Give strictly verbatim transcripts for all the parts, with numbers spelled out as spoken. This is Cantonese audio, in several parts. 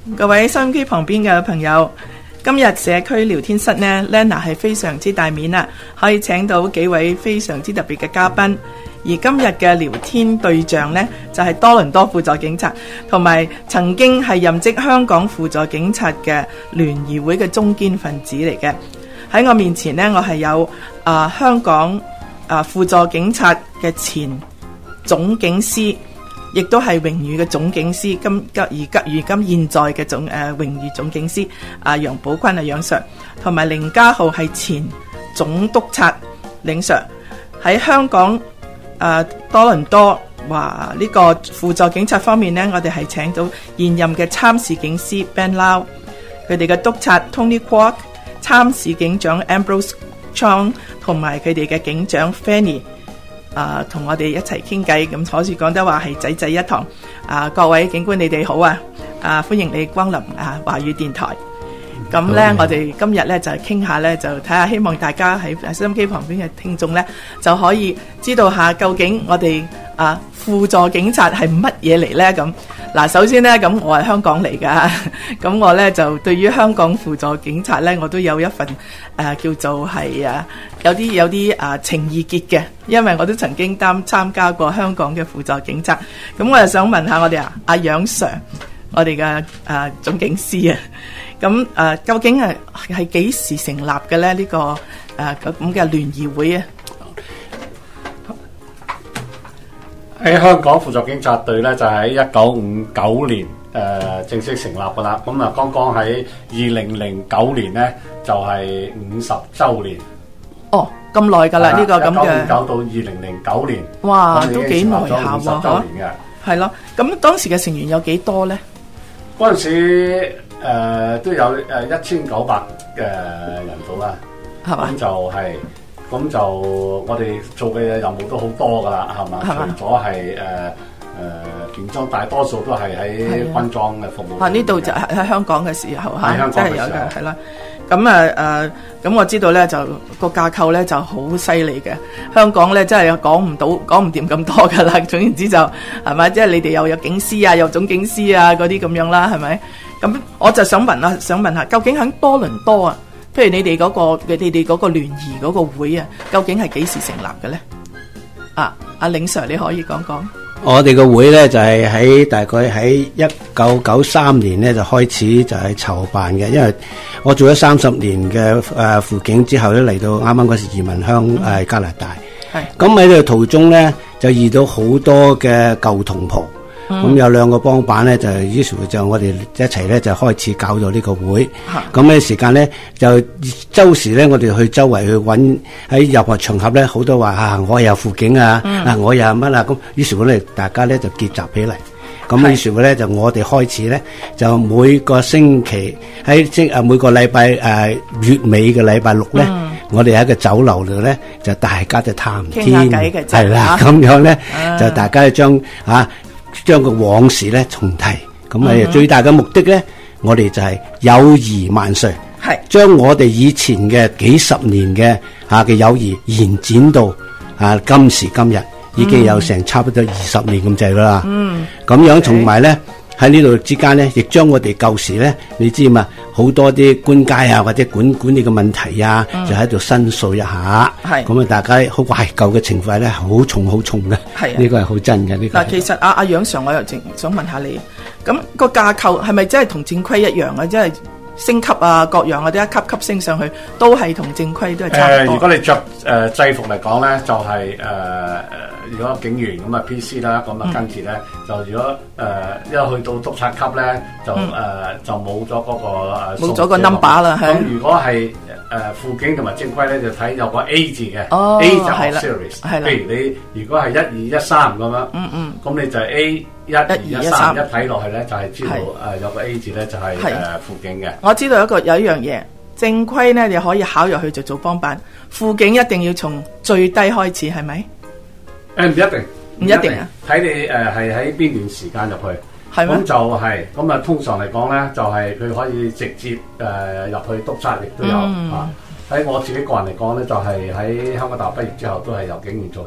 各位收音機旁邊嘅朋友，今日社區聊天室呢 Lena 係非常之大面啦，可以請到幾位非常之特別嘅嘉賓。而今日嘅聊天對象呢，就係、是、多倫多輔助警察，同埋曾經係任職香港輔助警察嘅聯誼會嘅中堅分子嚟嘅。喺我面前呢，我係有啊、呃、香港啊、呃、輔助警察嘅前總警司。亦都係榮譽嘅總警司，今而今如今現在嘅總誒、呃、榮譽總警司啊楊寶坤啊楊 Sir， 同埋凌家浩係前總督察凌 Sir。喺香港啊、呃、多倫多話呢個輔助警察方面呢，我哋係請到現任嘅參事警司 Ben Lau， 佢哋嘅督察 Tony Kwok， 參事警長 Ambrose Chong， 同埋佢哋嘅警長 Fanny。啊，同我哋一齊傾偈，咁可以講得話係仔仔一堂。啊，各位警官你哋好啊！啊，歡迎你光臨啊華語電台。咁咧，我哋今日咧就係傾下咧，就睇下，希望大家喺收音機旁邊嘅聽眾咧，就可以知道下究竟我哋啊輔助警察係乜嘢嚟咧？咁嗱，首先咧，咁我係香港嚟噶，咁我咧就對於香港輔助警察咧，我都有一份誒、啊、叫做係啊有啲有啲啊情意結嘅，因為我都曾經擔參加過香港嘅輔助警察。咁我又想問下我哋啊阿楊 Sir， 我哋嘅誒總警司啊。咁誒、呃，究竟係係幾時成立嘅咧？呢、這個誒咁嘅聯誼會啊， 喺香港輔助警察隊咧，就喺一九五九年誒、呃、正式成立噶啦。咁啊，剛剛喺二零零九年咧，就係五十週年。 哦，咁耐㗎啦，呢個咁嘅。一九五九到二零零九年。 哇，都幾耐下喎， 嚇。 係咯，咁當時嘅成員有幾多咧？ 嗰陣時。誒、呃、都有誒一千九百嘅人數啦，係嘛？咁就係、是，咁就我哋做嘅任務都好多噶啦，係嘛？除咗係誒誒便裝，大多數都係喺軍裝嘅服務。啊，呢度就係喺香港嘅時候嚇， 香港真係有嘅，係啦。咁啊誒，咁、呃、我知道咧，就個架構咧就好犀利嘅。香港咧真係講唔到，講唔掂咁多噶啦。總言之就係咪？即係、就是、你哋又有警司啊，又總警司啊嗰啲咁樣啦，係咪？咁我就想問啊，想問下，究竟喺多倫多啊，譬如你哋嗰、嗰個你哋嗰個聯誼嗰個會啊，究竟係幾時成立嘅咧？啊，阿凌 Sir 你可以講講。 我哋個會咧就係、是、喺大概喺一九九三年咧就開始就係籌辦嘅，因為我做咗三十年嘅誒輔警之後咧，嚟到啱啱嗰時移民香誒、嗯、加拿大，係咁喺呢個途中咧就遇到好多嘅舊同袍。咁、嗯、有兩個幫辦咧，就於是乎就我哋一齊咧就開始搞咗呢個會。咁嘅時間咧就周時咧，我哋去周圍去揾喺任何場合咧，好多話啊，我又輔警啊，嗯、啊我又乜啊咁。於是乎咧，大家咧就結集起嚟。咁於是乎咧，就我哋開始咧，就每個星期喺即啊每個禮拜誒月尾嘅禮拜六咧，嗯、我哋喺個酒樓度咧，就大家就談天，係啦，咁樣咧、啊、就大家將啊。將個往事咧重提，咁啊、嗯、最大嘅目的咧，我哋就係友誼萬歲，係將我哋以前嘅幾十年嘅吓嘅友誼延展到啊今時今日，已經有成差不多二十年咁滯噶啦。嗯，咁樣同埋咧喺呢度之間咧，亦將我哋舊時咧，你知嘛，好多啲官階啊或者管管理嘅問題啊，嗯、就喺度申訴一下。係咁啊，大家好懷舊嘅情懷咧，好重好重嘅。係呢個係好真嘅呢、這個。嗱，其實阿阿楊 Sir，我又正想問下你，咁、那個架構係咪真係同正規一樣啊？即係升級啊，各樣啊，啲一級級升上去，都係同正規都係差唔多。誒、呃，如果你着誒、呃、制服嚟講咧，就係、是、誒。呃如果警員咁啊 P C 啦，咁啊跟住咧、嗯、就如果誒、呃、一去到督察級咧，就誒、嗯呃、就冇咗嗰個冇咗個 number 啦。咁如果係誒輔警同埋正規咧，就睇有個 A 字嘅、哦、A 就係 series。係譬如你如果係一二一三咁樣，嗯嗯，咁你就係 A 一二一三，一睇落去咧就係知道誒、呃、有個 A 字咧就係誒輔警嘅。我知道一個有一樣嘢，正規咧你可以考入去就做幫辦，輔警一定要從最低開始，係咪？誒唔一定，唔一定啊！睇你誒係喺邊段時間入去，係咩？咁就係咁啊！通常嚟講咧，就係、是、佢可以直接誒入、呃、去督察，亦都有、嗯、啊。喺我自己個人嚟講咧，就係、是、喺香港大學畢業之後，都係由警員做起嘅。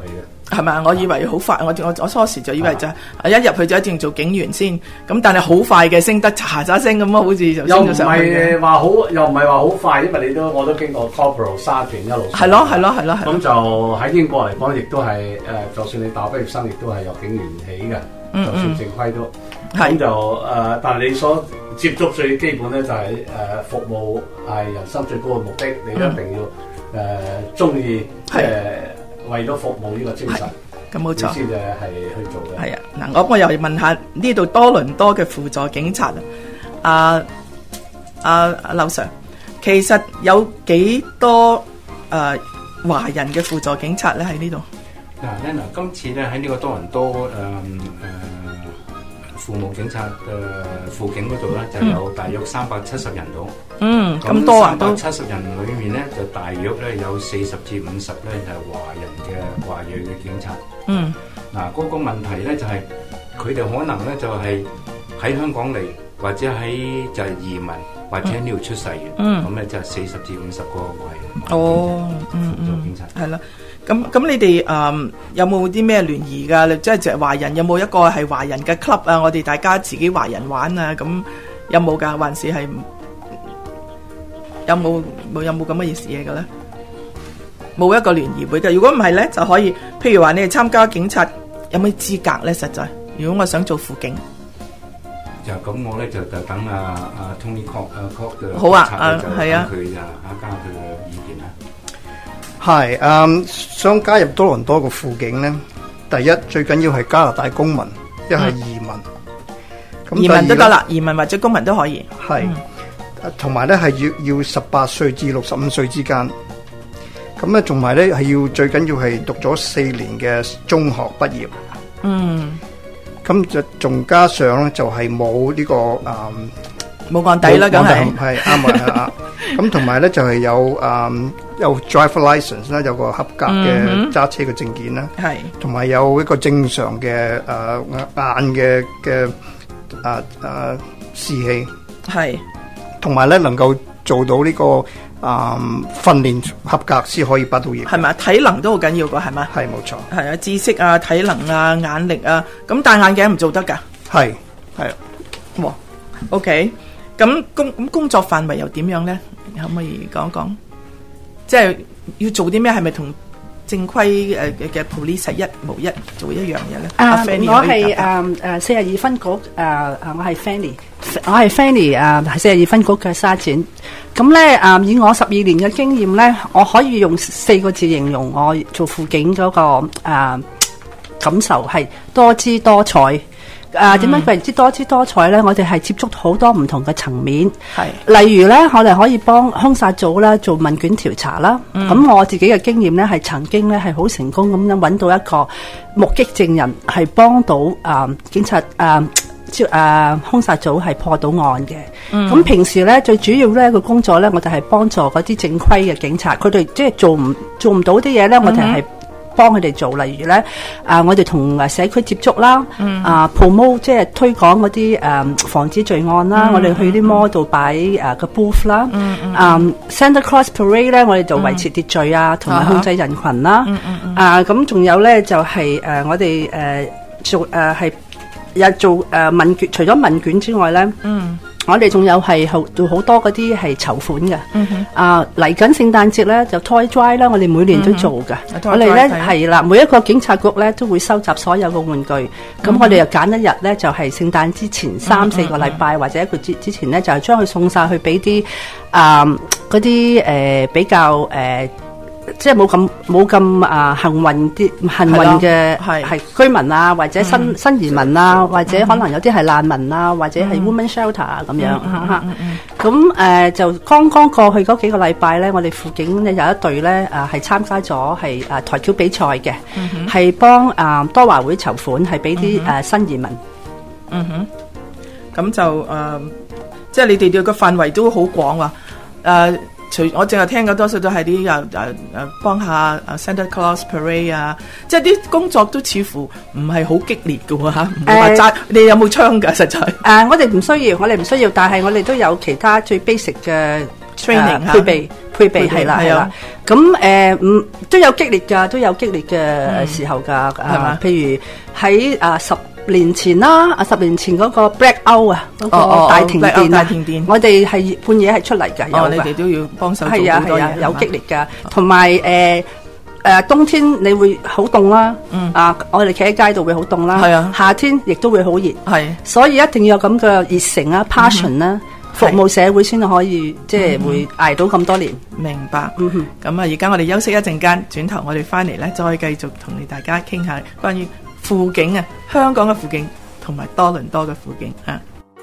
係咪？我以為好快，我我我初時就以為就係、是、一入去就一定做警員先，咁但係好快嘅升得喳喳聲咁啊，好似就升咗上去嘅。 又唔係話好，又唔係話好快，因為你都我都經過 Corporal 沙田一路。 係咯係咯係咯。 咁就喺英國嚟講，亦都係誒，就算你大學畢業生，亦都係由警員起嘅，嗯嗯就算正規都。咁就誒、呃，但係你所接觸最基本咧，就係、是、誒、呃、服務係人生最高嘅目的，你一定要誒中意誒。為咗服務呢個精神， 咁冇錯， 先至係去做嘅。係啊， 嗱，我我又問下呢度多倫多嘅輔助警察啊，阿阿劉 Sir，其實有幾多誒華人嘅輔助警察咧喺呢度？ 嗱咧嗱，今次咧喺呢個多倫多誒誒父母警察嘅輔警嗰度咧，就有大約三百七十人度。 嗯，咁多啊都。 三百七十人裏面咧，就大約咧有四十至五十咧就係華人嘅華裔嘅警察。嗯。嗱，嗰個問題咧就係佢哋可能咧就係喺香港嚟，或者喺就係移民，或者呢度出世嘅。嗯。咁咧就係四十至五十個華人。 哦，嗯嗯。警察。係啦。咁咁，你哋誒、嗯、有冇啲咩聯誼㗎？即係就華人有冇一個係華人嘅 club 啊？我哋大家自己華人玩啊？咁有冇㗎？還是係有冇冇有冇咁嘅意思嘢嘅咧？冇一個聯誼會嘅。如果唔係咧，就可以譬如話你哋參加警察有咩資格咧？實在，如果我想做輔警， 就咁我咧就就等阿阿 Tony Cock 阿 Cock 嘅好啊，啊係啊， 佢就阿加佢嘅意見啦。 係，嗯，想加入多倫多個輔警咧，第一最緊要係加拿大公民，一係移民。 咁移民都得啦，移民或者公民都可以。 係，同埋咧係要要十八歲至六十五歲之間。咁咧，同埋咧係要最緊要係讀咗四年嘅中學畢業。嗯。咁就仲加上咧就係冇呢個嗯冇案底啦，梗係係啱啊！咁同埋咧就係有嗯有 driver license 啦，有個合格嘅揸車嘅證件啦，係同埋有一個正常嘅誒眼嘅嘅啊啊視器，係同埋咧能夠做到呢個啊訓練合格先可以畢到業，係咪？體能都好緊要噶，係咪？係冇錯，係啊，知識啊、體能啊、眼力啊，咁戴眼鏡唔做得噶，係係哇 ，OK。咁工咁工作範圍又點樣咧？你可唔可以講一講？即係要做啲咩？係咪同正規誒嘅 police 一模一做一樣嘢咧？ 啊，我係誒誒四十二分局誒誒，我係 Fanny，我係 Fanny 誒，係四十二分局嘅沙展。咁咧誒，以我十二年嘅經驗咧，我可以用四個字形容我做輔警嗰個誒感受係多姿多彩。啊，點樣為之多姿多彩咧？我哋係接觸好多唔同嘅層面，係例如咧，我哋可以幫兇殺組啦做問卷調查啦。咁、嗯、我自己嘅經驗咧，係曾經咧係好成功咁樣揾到一個目擊證人，係幫到啊、呃、警察啊招啊兇殺組係破到案嘅。咁、嗯、平時咧最主要咧個工作咧，我哋係幫助嗰啲正規嘅警察，佢哋即係做唔做唔到啲嘢咧，我哋係幫佢哋做，例如咧，啊，我哋同誒社區接觸啦，嗯、啊 promote 即係推廣嗰啲誒防止罪案啦，嗯、我哋去啲 mall 度擺誒個 booth 啦，嗯嗯、啊 Santa Claus Parade 咧，我哋就維持秩序啊，同、嗯、埋控制人群啦，嗯嗯嗯、啊咁仲有咧就係、是、誒、呃、我哋誒、呃、做誒係有做誒問卷，除咗問卷之外咧。嗯我哋仲有係做好多嗰啲係籌款嘅，嗯、啊嚟緊聖誕節咧就 Toy Drive 啦，我哋每年都做嘅。嗯、我哋咧係啦，每一個警察局咧都會收集所有嘅玩具，咁、嗯、我哋又揀一日咧就係、是、聖誕之前三四個禮拜、嗯、或者一個節之前咧，就係將佢送晒去俾啲啊嗰啲誒比較誒。呃即係冇咁冇咁啊幸運啲幸運嘅係居民啊，或者新、嗯、新移民啊，或者可能有啲係難民啊，或者係 women shelter 啊咁樣嚇。咁誒就剛剛過去嗰幾個禮拜咧，我哋輔警咧有一隊咧啊係參加咗係啊台橋比賽嘅，係、嗯、幫啊多華會籌款，係俾啲誒新移民。 嗯哼，咁就誒、呃，即係你哋嘅範圍都好廣啊，誒、呃。除我淨係聽嘅多數都係啲誒誒誒幫下啊 Santa Claus Parade 啊，即係啲工作都似乎唔係好激烈嘅喎嚇，唔會話揸。你有冇槍㗎？實在誒、 呃，我哋唔需要，我哋唔需要，但係我哋都有其他最 basic 嘅 training 配備配備係啦係啦。咁誒唔都有激烈㗎，都有激烈嘅時候㗎，係嘛？譬如喺啊十年前啦，啊十年前嗰個 black out 啊，嗰個大停電啊，停電，我哋係半夜係出嚟㗎，有你哋都要幫手做好多嘢， 有激烈㗎，同埋誒。誒冬天你會好凍啦，嗯、啊我哋企喺街度會好凍啦， 啊、 夏天亦都會好熱， 係， 所以一定要有咁嘅熱誠啊 passion 啦、嗯，服務社會先可以即係、就是、會捱到咁多年。 明白，咁啊而家我哋休息一陣間，轉頭我哋翻嚟咧再繼續同你大家傾下關於輔警啊，香港嘅輔警同埋多倫多嘅輔警啊。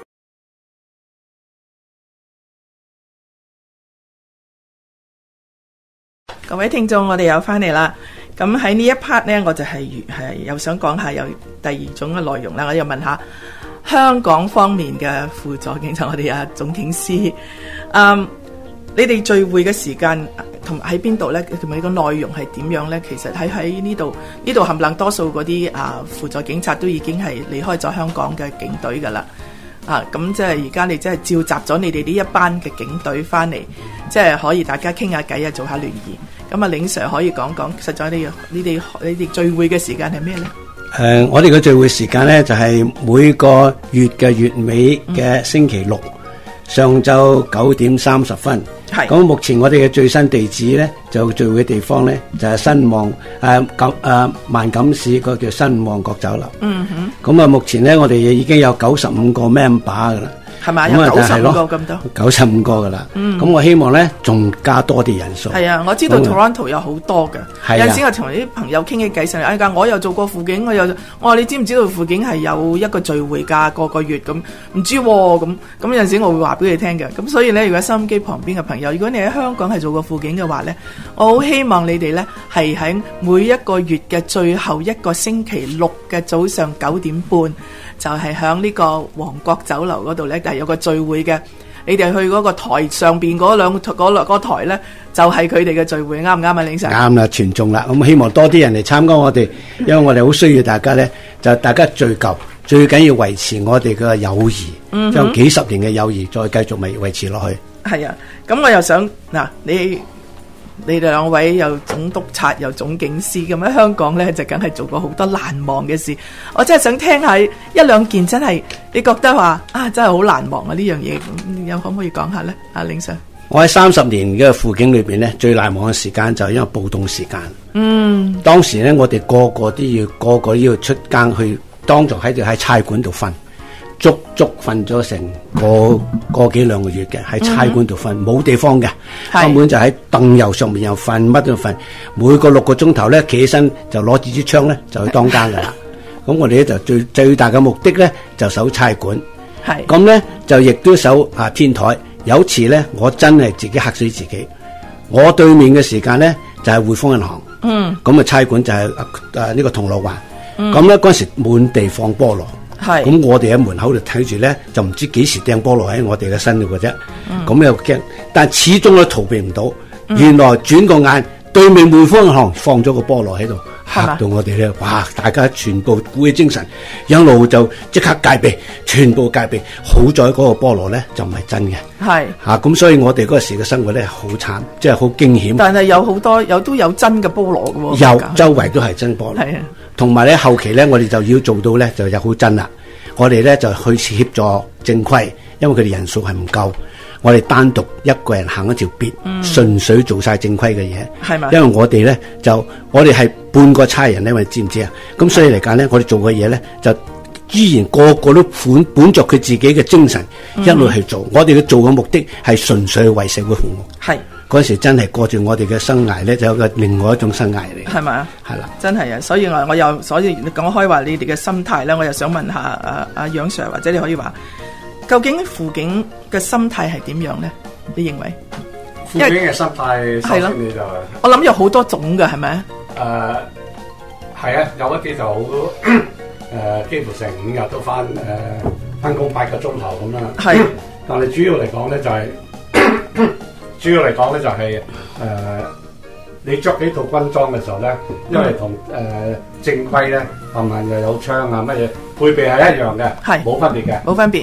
各位聽眾，我哋又翻嚟啦。咁喺呢一 part 呢，我就係係又想講下有第二種嘅內容啦。我又問下香港方面嘅輔助警察，我哋阿總警司，嗯，你哋聚會嘅時間同喺邊度呢？同埋個內容係點樣呢？其實喺喺呢度呢度冚唪唥多數嗰啲啊輔助警察都已經係離開咗香港嘅警隊噶啦。啊，咁即係而家你即係召集咗你哋呢一班嘅警隊翻嚟，即係可以大家傾下偈啊，做下聯誼。咁啊，領 Sir 可以講講，實在你你哋你哋聚會嘅時間係咩咧？ 誒、呃，我哋嘅聚會時間咧就係、是、每個月嘅月尾嘅星期六、嗯、上晝九點三十分。係。咁目前我哋嘅最新地址咧，就聚會嘅地方咧就係、是、新旺誒錦誒萬錦市個叫新旺角酒樓。嗯哼。咁啊，目前咧我哋已經有九十五個 member 噶啦。係咪有九十五個咁多？九十五個噶啦。嗯。咁我希望咧，仲加多啲人數。係啊，我知道 Toronto 有好多嘅。係啊。有陣時我同啲朋友傾起偈上嚟，哎呀，我又做過輔警，我又我話你知唔知道輔警係有一個聚會㗎，個個月咁唔知喎咁咁有陣時我會話俾你聽嘅。咁所以咧，如果收音機旁邊嘅朋友，如果你喺香港係做過輔警嘅話咧，我好希望你哋咧係喺每一個月嘅最後一個星期六嘅早上九點半。就係喺呢個旺角酒樓嗰度咧，係有個聚會嘅。你哋去嗰個台上邊嗰兩嗰兩個台咧，就係佢哋嘅聚會，啱唔啱啊？領 Sir？啱啦，全中啦。咁希望多啲人嚟參加我哋，因為我哋好需要大家咧，就大家聚舊，最緊要維持我哋嘅友誼，嗯，將幾十年嘅友誼再繼續維維持落去。係啊，咁我又想嗱你。你哋兩位又總督察又總警司咁喺香港咧，就梗係做過好多難忘嘅事。我真係想聽下一兩件真係你覺得話啊，真係好難忘啊呢樣嘢。咁有可唔可以講下咧？阿領 Sir，我喺三十年嘅輔警裏邊咧，最難忘嘅時間就係因為暴動時間。嗯，當時咧我哋個個都要個個要出更去，當作喺度喺差館度瞓。足足瞓咗成個個幾兩個月嘅，喺差館度瞓，冇、嗯、地方嘅，根本就喺凳遊上面又瞓，乜都瞓。每個六個鐘頭咧，企起身就攞住支槍咧，就去當更噶啦。咁我哋咧就最最大嘅目的咧，就守差館。係咁咧，就亦都守啊天台。有次咧，我真係自己嚇死自己。我對面嘅時間咧，就係、是、匯豐銀行。嗯。咁啊，差館就係誒呢個銅鑼灣。咁咧嗰時滿地放菠蘿。係，咁我哋喺門口度睇住咧，就唔知幾時掟菠蘿喺我哋嘅身度嘅啫。咁、嗯、又驚，但始終都逃避唔到、嗯。原來轉個眼，對面匯豐銀行放咗個菠蘿喺度，嚇到我哋咧，哇！大家全部鼓起精神，一路就即刻戒備，全部戒備。好在嗰個菠蘿咧就唔係真嘅。係嚇，咁、啊、所以我哋嗰時嘅生活咧好慘，即係好驚險。但係有好多有都有真嘅菠蘿嘅喎。有，周圍都係真菠蘿。係啊。同埋咧，後期咧，我哋就要做到咧，就有好真啦。我哋咧就去協助正規，因為佢哋人數係唔夠，我哋單獨一個人行一條別，純、嗯、粹做晒正規嘅嘢。係咪？因為我哋咧就我哋係半個差人咧，你知唔知啊？咁所以嚟講咧，我哋做嘅嘢咧就依然個個都本本着佢自己嘅精神、嗯、一路去做。我哋嘅做嘅目的係純粹為社會服務。係。嗰時真係過住我哋嘅生涯咧，就有個另外一種生涯嚟。係咪啊？係啦，真係啊！所以我我又所以你講開話你哋嘅心態咧，我又想問下阿阿楊 Sir，或者你可以話，究竟輔警嘅心態係點樣咧？你認為？輔警嘅心態係咯，你就我諗有好多種㗎，係咪？誒，係啊，有一啲就好誒，幾乎成五日都翻誒翻工八個鐘頭咁啦。係，但係主要嚟講咧就係、是。主要嚟講咧就係、是、誒、呃，你着幾套軍裝嘅時候咧，因為同誒、呃、正規咧，冚唪唥又有槍啊乜嘢，配備係一樣嘅，係冇分別嘅，冇分別。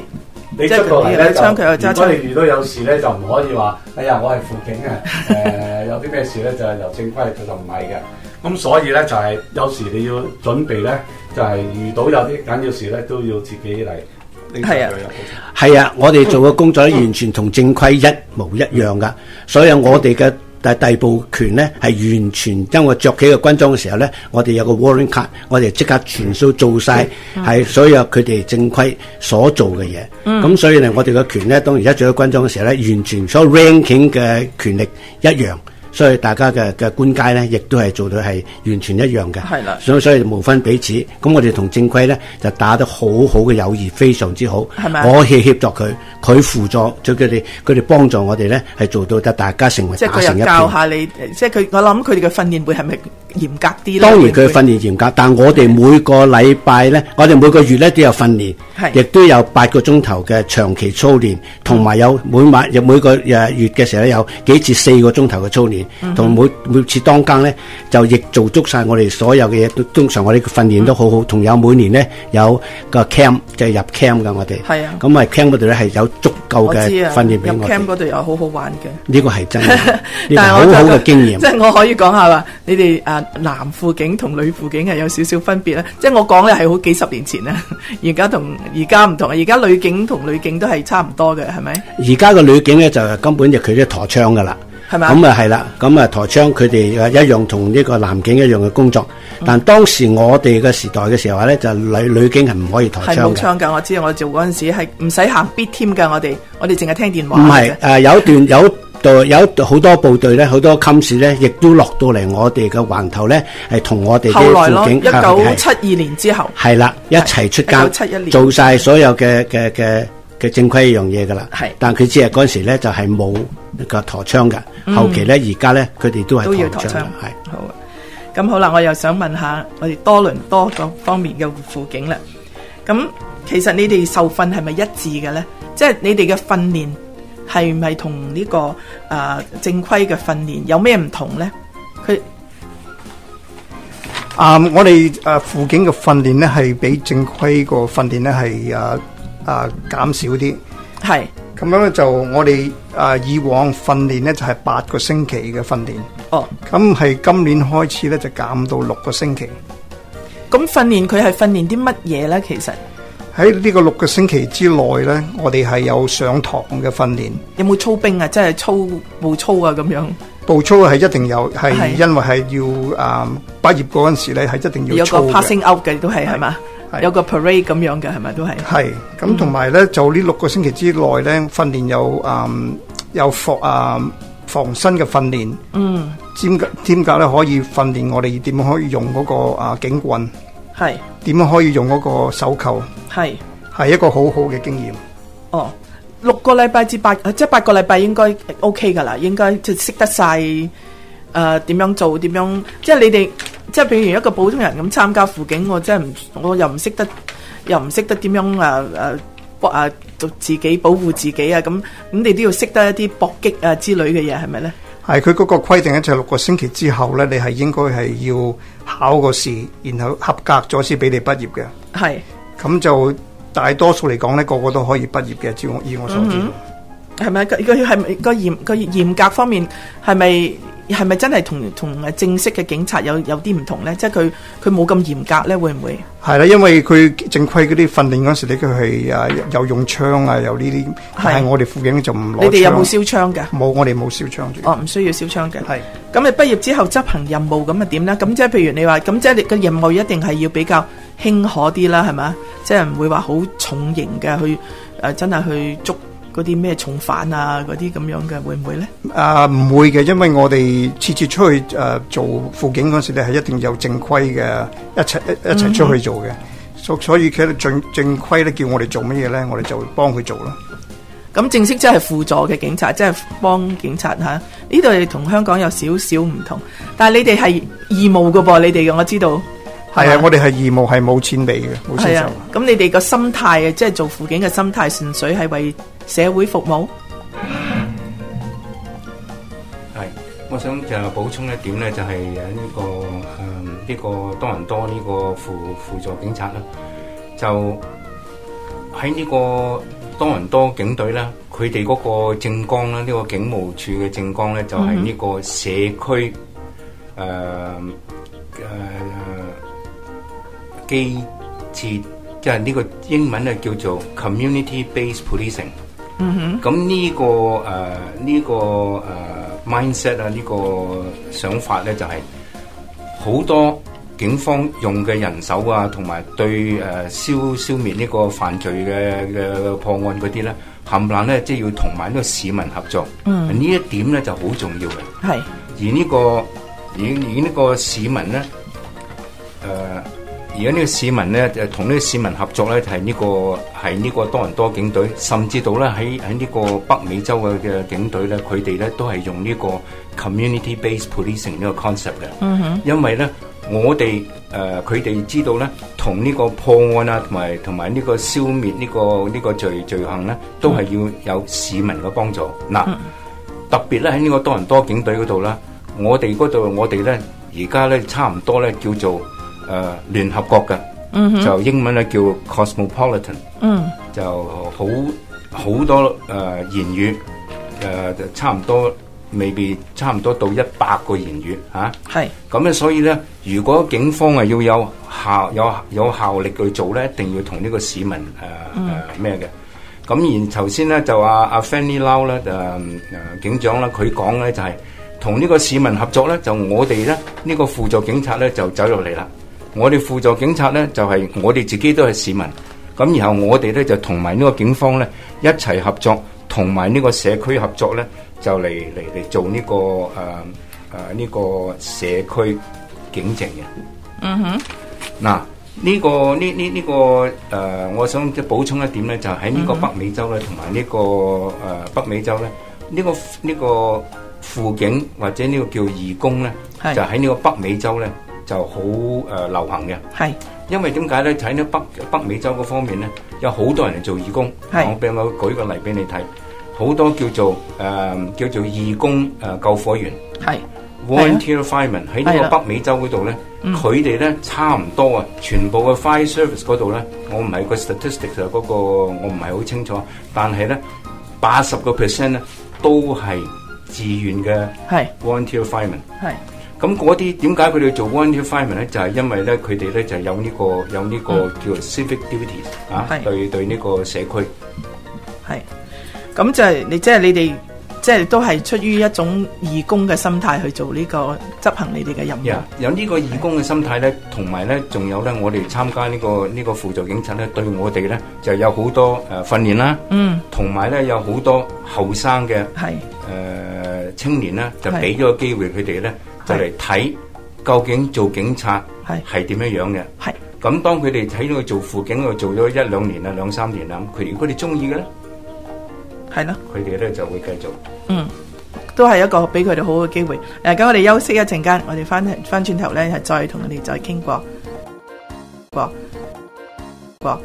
你出到嚟咧，就如果你遇到有事咧，就唔可以話，哎呀，我係輔警啊，誒、呃，有啲咩事咧就係由正規，佢就唔係嘅。咁所以咧就係、是、有時你要準備咧，就係、是、遇到有啲緊要事咧，都要自己嚟。 係啊， 係啊，我哋做嘅工作咧，完全同正規一模一樣噶。所以我哋嘅但係逮捕權咧係完全，因為着起個軍裝嘅時候咧，我哋有個 warrant card，我哋即刻全數做晒，係、嗯、所有佢哋正規所做嘅嘢。咁、嗯、所以咧，我哋嘅權咧，當而家着咗軍裝嘅時候咧，完全所有 ranking 嘅權力一樣。所以大家嘅嘅官階咧，亦都係做到係完全一樣嘅。係啦，所以所以無分彼此。咁我哋同正規咧就打得好好嘅友誼，非常之好。係咪？我去協助佢，佢輔助，就佢哋佢哋幫助我哋咧，係做到得大家成為打成一片。即係佢又教下你，即係佢我諗佢哋嘅訓練會係咪嚴格啲咧？當然佢訓練嚴格，但我哋每個禮拜咧，我哋每個月咧都有訓練，亦都有八個鐘頭嘅長期操練，同埋有每晚有每個誒月嘅時候咧有幾次四個鐘頭嘅操練。同、嗯、每每次當更咧，就亦做足晒我哋所有嘅嘢。通常我哋嘅訓練都好好，同、嗯、有每年咧有個 camp 就係入 camp 噶，我哋係啊。咁啊 camp 嗰度咧係有足夠嘅訓練俾我哋。入 camp 嗰度有好好玩嘅。呢、這個係真嘅，呢個好好嘅經驗。即係我可以講下話，你哋啊男輔警同女輔警係有少少分別啦。即係我講咧係好幾十年前啦，而家同而家唔同啊。而家女警同女警都係差唔多嘅，係咪？而家嘅女警咧就根本就佢都陀槍噶啦。咁啊係啦，咁啊抬槍佢哋一樣同呢個男警一樣嘅工作，嗯、但當時我哋嘅時代嘅時候咧，就女女警係唔可以抬槍嘅。係冇槍㗎，我知道我做嗰陣時係唔使行必添㗎，我哋我哋淨係聽電話。唔係誒，有段有度有好多部隊咧，好多冚士咧，亦都落到嚟我哋嘅環頭咧，係同我哋啲輔警。後來咯，一九七二年之後。係啦，一齊出街，一九七一年做晒所有嘅嘅嘅嘅正規一樣嘢㗎啦。係，但佢只係嗰陣時咧就係冇個陀槍嘅。後期咧，而家咧，佢哋都係都要陀槍，係好啊。咁好啦，我又想問下我哋多倫多個方面嘅輔警啦。咁其實你哋受訓係咪一致嘅咧？即係你哋嘅訓練係咪同呢個誒、呃、正規嘅訓練有咩唔同咧？佢啊，我哋誒輔警嘅訓練咧係比正規個訓練咧係誒誒減少啲，係。咁樣咧就我哋啊以往訓練咧就係八個星期嘅訓練，哦，咁係今年開始咧就減到六個星期。咁訓練佢係訓練啲乜嘢咧？其實喺呢個六個星期之內咧，我哋係有上堂嘅訓練。有冇操兵啊？即係操步操啊咁樣？步操係一定有，係因為係要啊畢業嗰陣時咧係一定要操嘅。有個 passing out 嘅都係係嘛？有個 parade 咁樣嘅係咪都係？係咁同埋咧，就呢六個星期之內咧，訓練有誒有防誒防身嘅訓練。嗯，兼兼夾咧可以訓練我哋點樣可以用嗰個啊警棍。係點樣可以用嗰個手扣。係係一個好好嘅經驗。哦，六個禮拜至八，即係八個禮拜應該 OK 噶啦，應該就識得晒誒點樣做，點樣即係你哋。即係譬如一個普通人咁參加輔警，我真係唔，我又唔識得，又唔識得點樣誒誒搏啊，做自己保護自己啊，咁咁你都要識得一啲搏擊啊之類嘅嘢，係咪咧？係佢嗰個規定咧，就係六個星期之後咧，你係應該係要考個試，然後合格咗先俾你畢業嘅。係咁就大多數嚟講咧，個個都可以畢業嘅，照我以我所知。係咪個個係咪個嚴個嚴格方面係咪？係咪真係同同誒正式嘅警察有有啲唔同咧？即係佢佢冇咁嚴格咧，會唔會？係啦，因為佢正規嗰啲訓練嗰時咧，佢係誒有用槍啊，有呢啲。係我哋輔警就唔攞槍。你哋有冇燒槍㗎？冇，我哋冇燒槍住。哦，唔需要燒槍嘅。係。咁你畢業之後執行任務咁啊點咧？咁即係譬如你話，咁即係你嘅任務一定係要比較輕可啲啦，係咪？即係唔會話好重型嘅去誒、呃，真係去捉。嗰啲咩重犯啊，嗰啲咁樣嘅會唔會咧？啊，唔會嘅，因為我哋次次出去誒、呃、做輔警嗰時咧，係一定有正規嘅一齊一一齊出去做嘅，所、嗯、所以佢正正規咧叫我哋做乜嘢咧，我哋就會幫佢做咯。咁正式即係輔助嘅警察，即係幫警察嚇。呢度同香港有少少唔同，但係你哋係義務嘅噃，你哋嘅我知道。係啊，我哋係義務，係冇錢俾嘅，冇錢收。咁你哋個心態啊，即係做輔警嘅心態，純粹係為社會服務。 係，我想就補充一點咧，就係誒呢個誒呢個多倫多呢個輔輔助警察啦，就喺呢個多倫多警隊咧，佢哋嗰個政綱咧，呢、這個警務處嘅政綱咧，就係、是、呢個社區誒誒機設，即係呢個英文咧叫做 community-based policing。嗯哼。咁呢、這個誒呢、呃這個誒、呃、mindset 啊，呢個想法咧就係、是、好多警方用嘅人手啊，同埋對誒、呃、消消滅呢個犯罪嘅嘅破案嗰啲咧，冚唪唥咧即係要同埋呢個市民合作。嗯，呢一點咧就好重要嘅。係。而呢、這個而而呢個市民咧，誒、呃。而家呢個市民咧，就同呢個市民合作咧，就係、是、呢、這個係呢個多倫多警隊，甚至到咧喺喺呢個北美洲嘅嘅警隊咧，佢哋咧都係用呢個 community-based policing 呢個 concept 嘅。嗯哼。因為咧，我哋誒佢哋知道咧，同呢個破案啊，同埋同埋呢個消滅呢、這個呢、這個罪罪行咧，都係要有市民嘅幫助。嗱、嗯，特別咧喺呢個多倫多警隊嗰度啦，我哋嗰度我哋咧而家咧差唔多咧叫做。誒、呃、聯合國嘅、嗯，就英文咧叫 cosmopolitan，嗯，就好好多誒、呃、言語，誒、呃、差唔多未必差唔多到一百個言語嚇，係咁咧，所以咧，如果警方係要有效有有效力去做咧，一定要同呢個市民誒誒咩嘅。咁、呃呃、然頭先咧就阿阿 Fanny Lau 咧誒誒警長啦，佢講咧就係同呢個市民合作咧，就我哋咧呢、呢個輔助警察咧就走入嚟啦。我哋輔助警察咧，就係、是、我哋自己都係市民，咁然後我哋咧就同埋呢個警方咧一齊合作，同埋呢個社區合作咧，就嚟嚟嚟做呢、這個誒誒呢個社區警政嘅。嗯哼，嗱、這個，呢、這個呢呢呢個誒、呃，我想即係補充一點咧，就喺、是、呢個北美洲咧，同埋呢個誒、呃、北美洲咧，呢、這個呢、這個輔警或者呢個叫義工咧，就喺呢個北美洲咧。就好誒、呃、流行嘅，係因為點解咧？喺呢北北美洲嗰方面咧，有好多人嚟做義工。我俾我舉個例俾你睇，好多叫做誒、呃、叫做義工誒、呃、救火員，係 volunteer firemen 喺呢個北美洲嗰度咧，佢哋咧差唔多啊，全部嘅 fire service 嗰度咧，我唔係個 statistics 嗰、嗰個我唔係好清楚，但係咧八十個 percent 咧都係自願嘅，係 volunteer firemen，係。咁嗰啲點解佢哋做 volunteer fireman 咧？就係、是、因為咧，佢哋咧就有呢、這個有呢個叫做 civic duties 啊，對對呢個社區。係，咁就係你即係你哋即係都係出於一種義工嘅心態去做呢個執行你哋嘅任務。Yeah, 有呢個義工嘅心態咧，同埋咧，仲有咧，我哋參加呢、這個呢、這個輔助警察咧，對我哋咧就有好多誒、呃、訓練啦。嗯，同埋咧有好多後生嘅係誒青年咧，就俾咗個機會佢哋咧。就嚟睇究竟做警察係係點樣樣嘅，係咁當佢哋喺度做輔警度做咗一兩年啦，兩三年啦，佢如果你中意嘅咧，係咯，佢哋咧就會繼續，嗯，都係一個俾佢哋好好嘅機會。誒，咁我哋休息一陣間，我哋翻翻轉頭咧係再同佢哋再傾過，過過。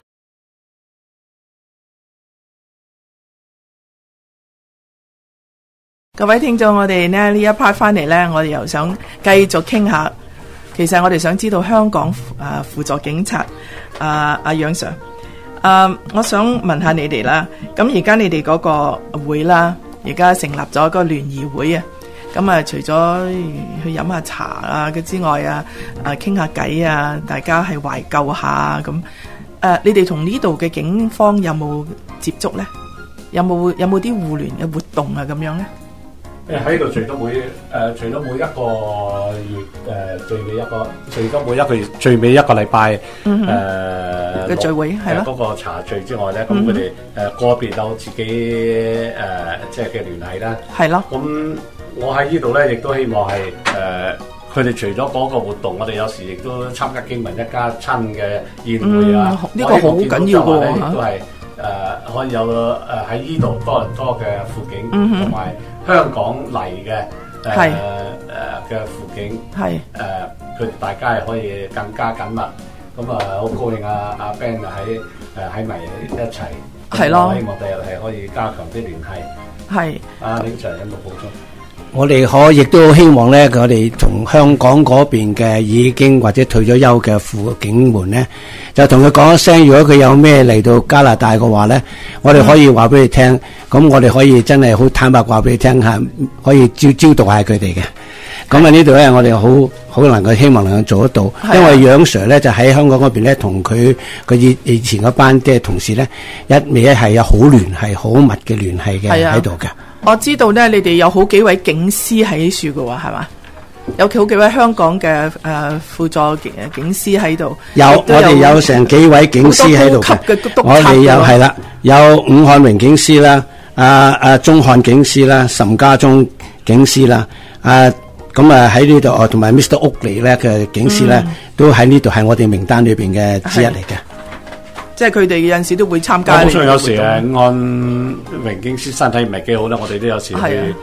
各位聽眾，我哋咧呢一 part 翻嚟咧，我哋又想繼續傾下。其實我哋想知道香港啊輔助警察啊阿楊 Sir，啊我想問下你哋啦。咁而家你哋嗰個會啦，而家成立咗個聯誼會啊。咁啊，除咗去飲下茶啊嘅之外啊，啊傾下偈啊，大家係懷舊下咁。誒、啊，你哋同呢度嘅警方有冇接觸咧？有冇有冇啲互聯嘅活動啊？咁樣咧？誒喺度，除咗每誒、呃，除咗每一個月誒、呃、最尾一個，除咗每一個月最尾一個禮拜誒嘅聚會係咯，嗰、呃那個茶聚之外咧，咁佢哋誒個別有自己誒、呃、即係嘅聯繫啦，係咯。咁我喺呢度咧，亦都希望係誒，佢、呃、哋除咗嗰個活動，我哋有時亦都參加經文一家親嘅宴會啊，呢、嗯這個好緊要嘅喎，都係誒可以有誒喺呢度多倫多嘅輔警同埋。嗯香港嚟嘅誒誒嘅輔警，係誒佢大家係可以更加緊密，咁啊好高興啊阿 Ben 啊喺誒喺埋一齊，係咯，希望第日係可以加強啲聯繫。係啊，李 Sir有冇補充？ 我哋可亦都希望咧，我哋同香港嗰邊嘅已經或者退咗休嘅輔警們咧，就同佢講一聲，如果佢有咩嚟到加拿大嘅話咧，我哋可以話俾佢聽，咁、嗯、我哋可以真係好坦白話俾佢聽下，可以招招導下佢哋嘅。咁啊呢度咧，我哋好好能夠希望能夠做得到，因為楊 Sir 咧就喺香港嗰邊咧，同佢佢以以前嗰班嘅同事咧，一味係有好聯繫、好密嘅聯繫嘅喺度嘅。 我知道咧，你哋有好幾位警司喺處嘅喎，係嘛？有好幾位香港嘅誒、呃、輔助警警司喺度。有， 我哋有成幾位警司喺度嘅。我哋有係啦，有伍漢榮警司啦，啊啊鐘漢警司啦，岑家忠警司啦，啊咁啊喺呢度哦，同埋 Mister Oakley 咧嘅警司咧，嗯、都喺呢度係我哋名單裏邊嘅之一嚟嘅。 即係佢哋有陣時都會參加。 我相信有時誒，安榮警司身體唔係幾好咧，我哋都有時去誒誒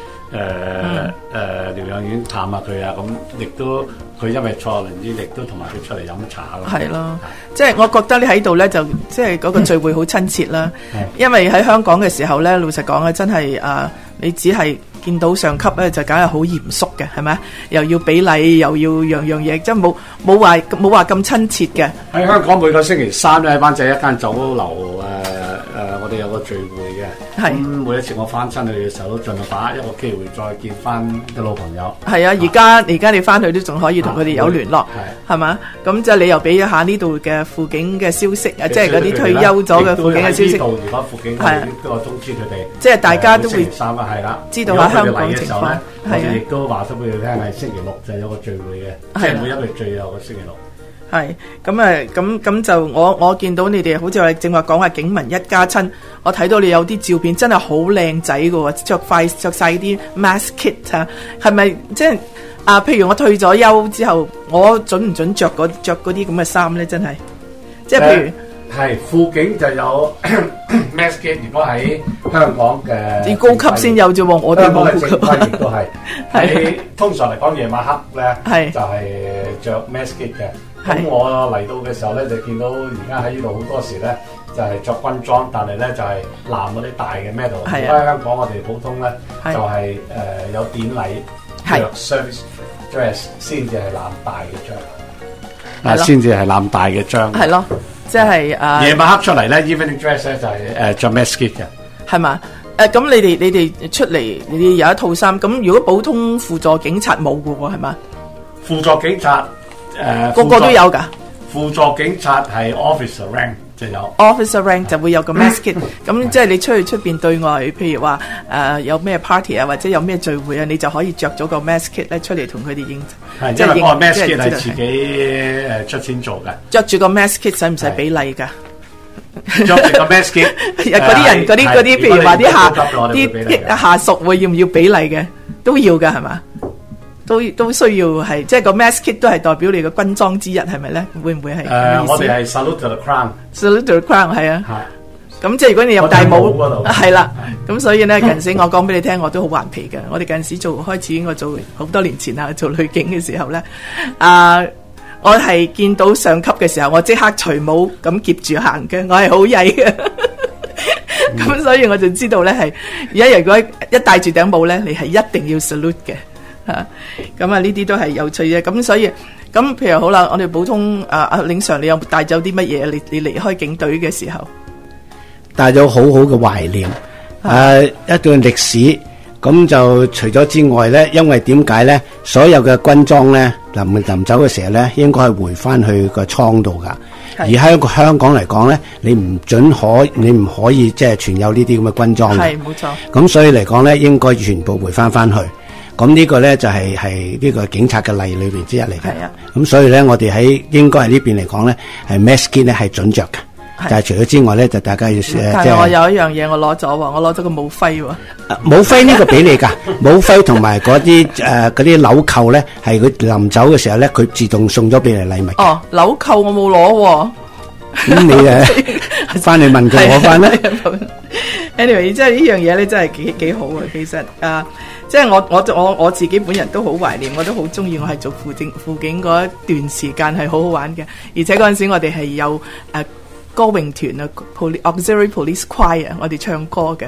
療養院探下佢啊。咁亦都佢因為坐輪椅，亦都同埋佢出嚟飲茶咯。係咯， 即係我覺得你喺度咧，就即係嗰個聚會好親切啦。因為喺香港嘅時候咧，老實講咧，真係啊，你只係見到上級咧，就梗係好嚴肅嘅，係咪？又要俾禮，又要樣樣嘢，即係冇冇話冇話咁親切嘅。 喺香港每個星期三咧，喺灣仔一間酒樓誒誒，我哋有個聚會嘅。係咁每一次我翻親去嘅時候，都盡量把握一個機會再見翻啲老朋友。係啊，而家而家你翻去都仲可以同佢哋有聯絡，係嘛？咁即係你又俾一下呢度嘅輔警嘅消息啊，即係嗰啲退休咗嘅輔警嘅消息。 如果輔警係都我通知佢哋， 即係大家都會三啊，係啦， 知道下香港情況。 我哋亦都話咗俾佢聽，係星期六就有個聚會嘅，即係每一個聚有個星期六。 係咁啊，咁咁就我我見到你哋好似我哋正話講話警民一家親，我睇到你有啲照片真係好靚仔㗎喎，着快着曬啲 mask kit 啊，係咪即係啊？譬如我退咗休之後，我準唔準着嗰着嗰啲咁嘅衫咧？真係，即係譬如係輔警就有 mask kit，如果喺香港嘅啲高級先有啫喎，我哋冇嘅正規亦都係喺通常嚟講夜晚黑咧，就係着 mask kit 嘅。咁我嚟到嘅時候咧，就見到而家喺呢度好多時咧，就係着軍裝，但係咧就係攬嗰啲大嘅 medal。而家喺香港我哋普通咧就係誒有典禮着 service dress 先至係攬大嘅章，啊先至係攬大嘅章。 係咯，即係誒夜晚黑出嚟咧 evening dress 咧就係誒着 mask kit 嘅。 係嘛？誒咁你哋你哋出嚟你哋有一套衫，咁如果普通輔助警察冇嘅喎，係嘛？ 輔助警察。誒、呃， 個個都有噶。 輔助警察係 officer rank 就有。 officer rank 就會有個 mask kit，咁即係你出去出邊對外，譬如話誒、呃、有咩 party 啊，或者有咩聚會啊，你就可以着咗個 mask kit 咧出嚟同佢哋應。 係，因為個 mask kit 係自己誒出錢做嘅。 着住個 mask kit 使唔使俾禮㗎？ 着住個 mask kit， 嗰啲人嗰啲嗰啲，譬如話啲下啲下屬會要唔要俾禮嘅？都要㗎係嘛？都都需要係，即係個 mask kit 都係代表你嘅軍裝之一，係咪咧？會唔會係？誒、 呃，我哋係 salute to the crown，salute to the crown 係啊。咁即係如果你有戴帽，係啦。咁所以咧，近時我講俾你聽，我都好頑皮嘅。我哋近時做開始，我做好多年前啊，做女警嘅時候咧，啊、呃，我係見到上級嘅時候，我即刻除帽咁夾住行嘅，我係好曳嘅。咁、嗯、所以我就知道咧，係而家如果一戴住頂帽咧，你係一定要 salute 嘅。吓，咁啊呢啲都係有趣嘅，咁所以咁譬如好啦，我哋普通啊啊領常，你有帶走啲乜嘢？你你離開警隊嘅時候， 帶咗好好嘅懷念，誒、啊、一段歷史。咁就除咗之外咧，因為點解咧？所有嘅軍裝咧，臨臨走嘅時候咧，應該係回翻去個倉度噶。而喺個香港嚟講咧，你唔准可，你唔可以即係存有呢啲咁嘅軍裝嘅。係冇錯。咁所以嚟講咧，應該全部回翻翻去。咁呢個咧就係係呢個警察嘅例裏邊之一嚟嘅。係啊。咁所以咧，我哋喺應該係呢邊嚟講咧，係 mask kit 咧係準着嘅。但係除咗之外咧，就大家要誒。 但係我有一樣嘢我攞咗喎，我攞咗個武徽喎。 武徽呢個俾你㗎，武徽同埋嗰啲誒嗰啲紐扣咧，係佢臨走嘅時候咧，佢自動送咗俾你禮物。 哦，紐扣我冇攞喎。 咁你誒翻嚟問佢攞翻咧。 Anyway，即係呢樣嘢咧，真係幾幾好啊！其實啊，即係我我我我自己本人都好懷念，我都好中意我係做輔警輔警嗰一段時間係好好玩嘅，而且嗰陣時我哋係有誒歌詠團啊 ，Auxiliary Police Choir，我哋唱歌嘅，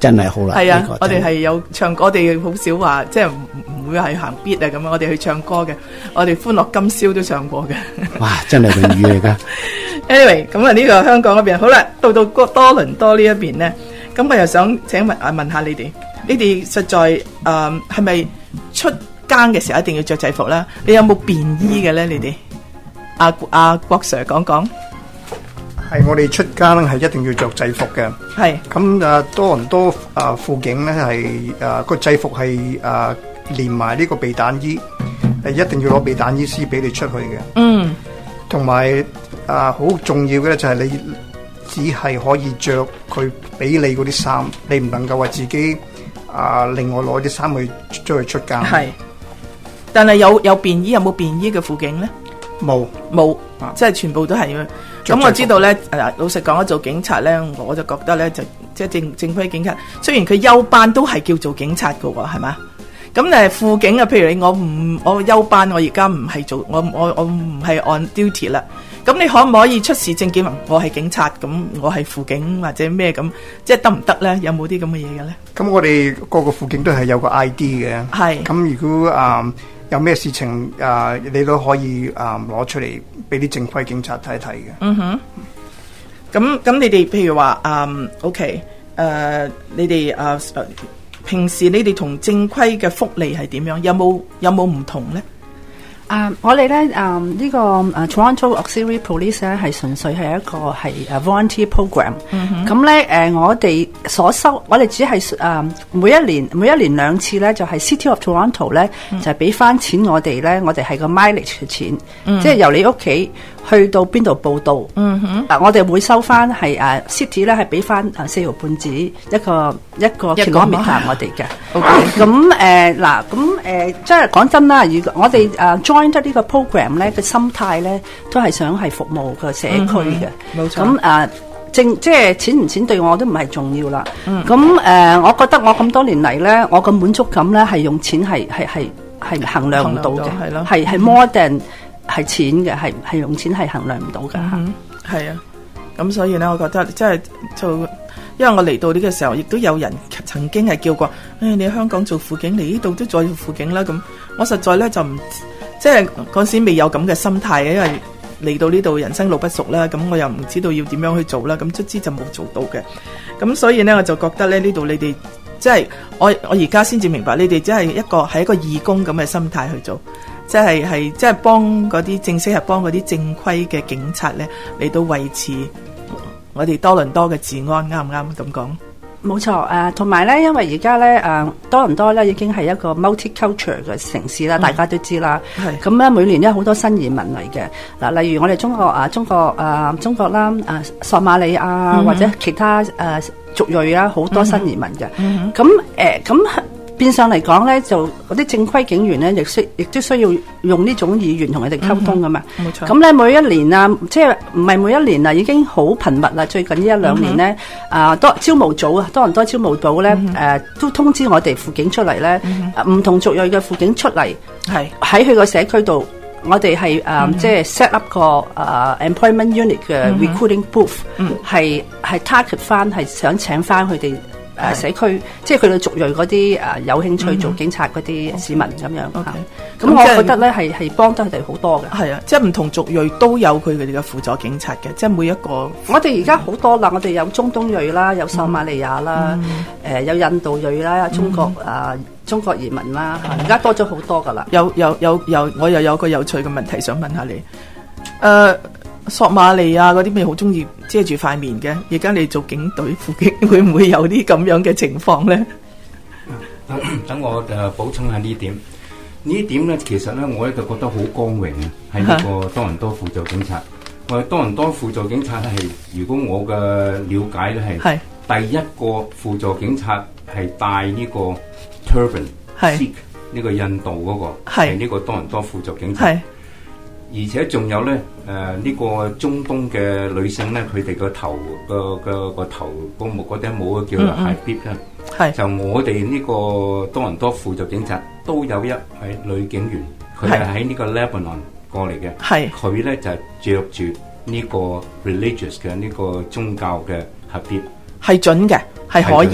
真係好啦。 係啊， 這個、 我哋係有唱歌，我哋好少話即係唔唔會係行 beat 啊咁樣，我哋去唱歌嘅，我哋歡樂今宵都唱過嘅。 哇，真係榮譽嚟噶。 Anyway， 咁啊呢個香港嗰邊好啦，到到多倫多呢一邊咧，咁我又想請問啊問下你哋，你哋實在誒係咪出更嘅時候一定要着制服啦？你有冇便衣嘅咧？你哋阿阿郭 Sir 講講。 係我哋出更係一定要着制服嘅。 係咁啊，多倫多啊輔警咧係啊個制服係啊連埋呢個避彈衣，係一定要攞避彈衣先俾你出去嘅。 嗯， 同埋啊好重要嘅咧就係你只係可以着佢俾你嗰啲衫，你唔能夠話自己啊另外攞啲衫去出去出更。 係，但係有有便衣，有冇便衣嘅輔警咧？ 冇冇，即係全部都係。咁我知道咧，誒老實講，做警察咧，我就覺得咧，就即係正正規警察。雖然佢休班都係叫做警察噶喎，係嘛？咁誒輔警啊，譬如你我唔我休班，我而家唔係做我我我唔係 on duty 啦。咁你可唔可以出示證件？我係警察，咁我係輔警或者咩咁？即係得唔得咧？有冇啲咁嘅嘢嘅咧？ 咁我哋個個輔警都係有個 I D 嘅。 係。 咁如果啊、呃、有咩事情啊、呃，你都可以啊攞、呃、出嚟俾啲正規警察睇睇嘅。 嗯哼。咁咁，你哋譬如話嗯 OK 誒、呃，你哋啊、呃、平時你哋同正規嘅福利係點樣？有冇有冇唔同咧？ 啊、uh, 我哋咧啊呢個啊 Toronto Auxiliary Police 咧係純粹係一個係啊 volunteer program。咁咧誒我哋所收，我哋只係啊、uh, 每一年每一年兩次咧，就係、是、City of Toronto 咧、嗯、就係俾翻錢我哋咧，我哋係個 mileage 嘅錢，嗯、即係由你屋企去到邊度報到。嗯哼，啊我哋會收翻係啊 City 咧係俾翻啊四毫半紙一個一個 kilometer 我哋嘅。OK，咁誒嗱咁誒即係講真啦，如果我哋啊 join 得呢個 program 咧嘅心態咧，都係想係服務個社區嘅。冇錯。咁啊正即係錢唔錢對我都唔係重要啦。咁誒、呃，我覺得我咁多年嚟咧，我個滿足感咧係用錢係係係係衡量唔到嘅，係咯，係係 more than 係錢嘅，係係用錢係衡量唔到嘅嚇。 係啊，咁所以咧，我覺得即係就因為我嚟到呢個時候，亦都有人曾經係叫過，誒、哎、你喺香港做輔警，嚟呢度都再做輔警啦。咁我實在咧就唔即係嗰時未有咁嘅心態嘅，因為嚟到呢度人生路不熟啦，咁我又唔知道要點樣去做啦，咁卒之就冇做到嘅。咁所以咧，我就覺得咧呢度你哋即係我我而家先至明白，你哋只係一個係一個義工咁嘅心態去做，即係係即係幫嗰啲正式係幫嗰啲正規嘅警察咧嚟到維持我哋多倫多嘅治安，啱唔啱咁講？ 冇錯，誒同埋咧，因為而家咧誒多倫多咧已經係一個 multicultural 嘅城市啦，嗯、大家都知啦。係咁咧，每年咧好多新移民嚟嘅嗱，例如我哋中國啊，中國啊、呃，中國啦，誒、呃、索馬里亞、嗯、或者其他誒、呃、族裔啦，好多新移民嘅。咁誒咁。變相嚟講咧，就嗰啲正規警員咧，亦需亦都需要用呢種語言同佢哋溝通噶嘛。冇錯。咁咧每一年啊，即係唔係每一年啊，已經好頻密啦。最近呢一兩年咧，啊多招募組啊，多倫多招募組咧，誒都通知我哋輔警出嚟咧，唔同族裔嘅輔警出嚟，係喺佢個社區度，我哋係誒即係 set up 個誒 employment unit 嘅 recruiting booth，係係 target 翻係想請翻佢哋。誒、呃、社區即係佢哋族裔嗰啲誒有興趣做警察嗰啲市民咁樣嚇，咁、okay. okay. 我覺得咧係係幫得佢哋好多嘅。係啊，即係唔同族裔都有佢哋嘅輔助警察嘅，即係每一個。我哋而家好多啦，我哋有中東裔啦，有索馬利亞啦，誒、嗯呃、有印度裔啦，中國啊、呃、中國移民啦，而家多咗好多噶啦。有有有有，我又有個有趣嘅問題想問下你，誒、呃。索馬利亞嗰啲咪好中意遮住塊面嘅，而家你做警隊輔警會唔會有啲咁樣嘅情況咧？ 等我誒補充下呢點，呢點咧其實咧我咧就覺得好光榮啊！喺呢個多倫多輔助警察，我哋多倫多輔助警察咧係，如果我嘅了解咧係第一個輔助警察係戴呢個 turban Sikh 呢個印度嗰、那個係呢個多倫多輔助警察。而且仲有咧，誒、呃、呢、這個中東嘅女性咧，佢哋個頭個個個頭個帽嗰頂帽叫做 high bib 啦。係就我哋呢個多倫多輔助警察都有一位女警員，佢係喺呢個 Lebanon 過嚟嘅。係佢咧就係著住呢個 religious 嘅呢個宗教嘅 high bib。係準嘅，係可以嘅。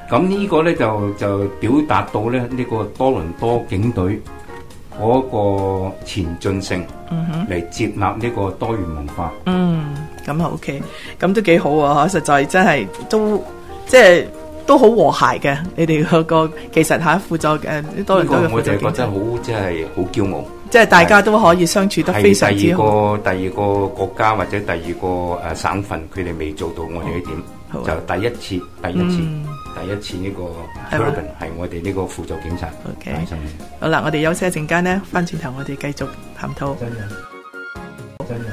咁呢個咧就就表達到咧呢個多倫多警隊嗰個前進性，嚟接納呢個多元文化。 嗯，咁啊 OK，咁都幾好啊！實在真係都即係都好和諧嘅。你哋嗰個其實嚇輔助誒多倫多嘅輔助警察， 我就覺得好即係好驕傲。 即係大家都可以相處得非常之好。 係第二個第二個國家或者第二個誒省份，佢哋未做到我哋呢點，就第一次第一次第一次呢個 Urban 係我哋呢個輔助警察。 OK，好啦，我哋休息一陣間咧，翻轉頭我哋繼續探討。 真嘅，真嘅。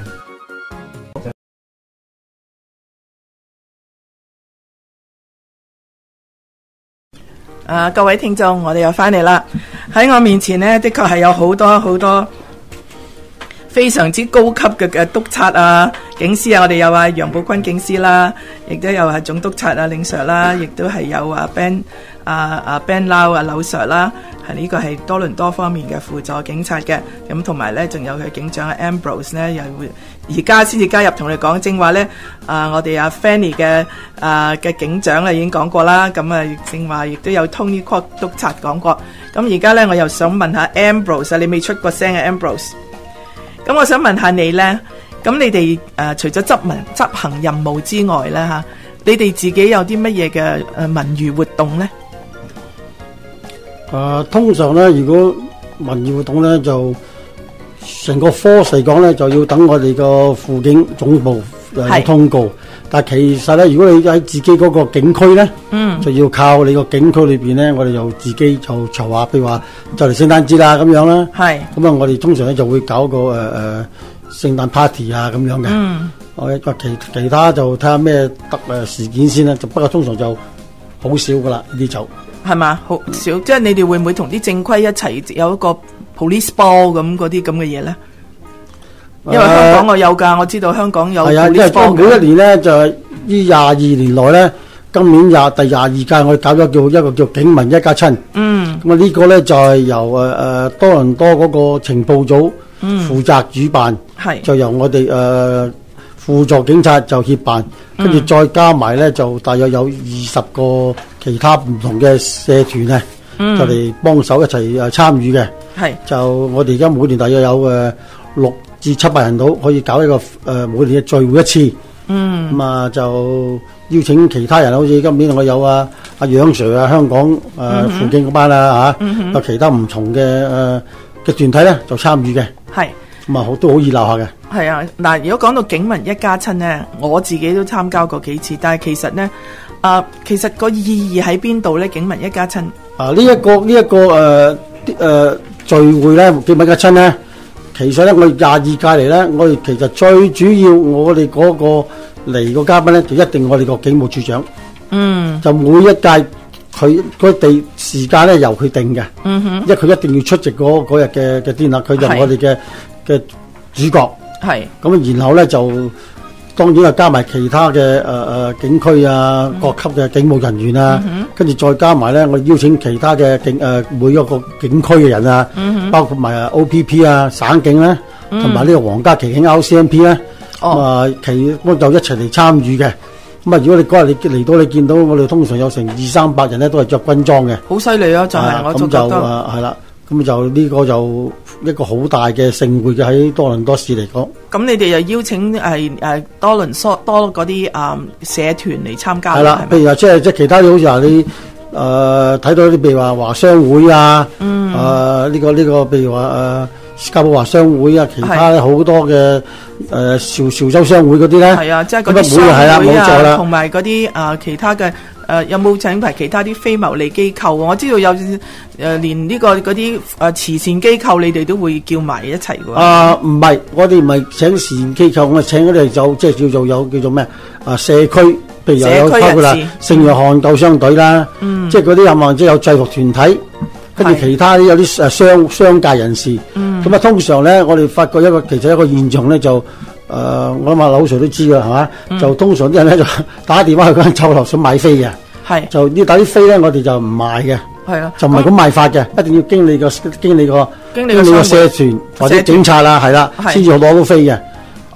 啊，各位聽眾，我哋又翻嚟啦。喺我面前呢，的確係有好多好多非常之高級嘅嘅督察啊、警司啊。我哋有啊楊寶坤警司啦，亦都有係總督察啊領 Sir 啦，亦都係有啊 Ben 啊啊 Ben Lau 啊柳 Sir 啦。係呢個係多倫多方面嘅輔助警察嘅。咁同埋咧，仲有佢警長 Ambrose 呢，又會而家先至加入同你講正話咧。啊，我哋阿 Fanny 嘅啊嘅警長啊已經講過啦。咁啊正話亦都有 Tony Kwok 督察講過。咁而家咧，我又想問下 Ambrose 啊，你未出過聲嘅 Ambrose。咁我想問下你咧，咁你哋誒、呃、除咗執民執行任務之外咧嚇，你哋自己有啲乜嘢嘅誒文娛活動咧？ 誒、呃，通常咧，如果文娛活動咧，就成個科嚟講咧，就要等我哋個輔警總部有通告。但係其實咧，如果你喺自己嗰個警區咧，嗯，就要靠你個警區裏邊咧，我哋又自己就籌劃，譬如話就嚟聖誕節啦咁樣啦。係。咁啊，我哋通常咧就會搞個誒誒聖誕 party 啊咁樣嘅。嗯。我其其他就睇下咩特誒事件先啦。就不過通常就好少噶啦，呢啲就。係嘛，好少，即係你哋會唔會同啲正規一齊有一個 police ball 咁嗰啲咁嘅嘢咧？因為香港我有㗎，我知道香港有 police ball。係啊，因為每一年咧就係呢廿二年內咧，今年廿第廿二屆我哋搞咗叫一個叫警民一家親。嗯。咁啊呢個咧就係由誒誒多倫多嗰個情報組負責主辦，係就由我哋誒輔助警察就協辦，跟住再加埋咧就大約有二十個其他唔同嘅社團啊，嗯、就嚟幫手一齊誒參與嘅。係就我哋而家每年大約有誒六至七百人到，可以搞一個誒、呃、每年嘅聚會一次。嗯，咁啊就邀請其他人，好似今年我有啊阿楊 Sir 啊，香港誒輔警嗰班啊嚇，有其他唔同嘅誒嘅團體咧就參與嘅。係咁啊，好都好熱鬧下嘅。係啊，嗱，如果講到警民一家親咧，我自己都參加過幾次，但係其實咧。啊，其實個意義喺邊度咧？警民一家親啊，呢、這、一個呢一、這個誒誒、呃呃、聚會咧，警民一家親咧，其實咧我哋廿二屆嚟咧，我哋其實最主要我哋嗰個嚟個嘉賓咧，就一定我哋個警務處長。嗯，就每一屆佢嗰地時間咧由佢定嘅。嗯哼，因為佢一定要出席嗰嗰日嘅嘅典禮，佢就我哋嘅嘅主角。係咁，然後咧就。當然係加埋其他嘅誒誒警區啊，各級嘅警務人員啊，跟住、嗯、再加埋咧，我邀請其他嘅警誒、呃、每一個警區嘅人啊，嗯、包括埋 O P P 啊、省警咧，同埋呢個皇家騎警 R C M P 咧，咁啊其我就一齊嚟參與嘅。咁啊，如果你嗰日你嚟到，你見到我哋通常有成二三百人咧，都係着軍裝嘅。好犀利啊！就係、是、我就覺得係啦。咁就呢個就一個好大嘅盛會嘅喺多倫多市嚟講。咁你哋又邀請係誒多倫多多嗰啲誒社團嚟參加？係啦，譬如話即係即係其他好似話你誒睇到啲譬如話華商會啊，嗯，誒呢個呢個譬如話誒斯嘉堡華商會啊，其他好多嘅誒潮潮州商會嗰啲咧，係啊，即係嗰啲商會啊，同埋嗰啲誒其他嘅。誒、呃、有冇請埋其他啲非牟利機構？我知道有誒、呃、連呢、這個嗰啲誒慈善機構，你哋都會叫埋一齊嘅。啊，唔係，我哋唔係請慈善機構，我哋請嗰啲就即係叫做有叫做咩啊社區，譬如又有包括啦聖約翰救傷隊啦，嗯、即係嗰啲有冇即係有制服團體，跟住其他啲有啲誒商商界人士。咁啊、嗯，通常咧，我哋發覺一個其實一個現象咧就。誒、呃，我諗阿柳 Sir 都知㗎，係嘛？嗯、就通常啲人咧就打電話去嗰間酒樓想買飛嘅，係就呢打啲飛咧，我哋就唔賣嘅，係啊，就唔係咁賣法嘅，嗯、一定要經理個經理個經理個社團或者警察啦，係啦，先至攞到飛嘅。哦，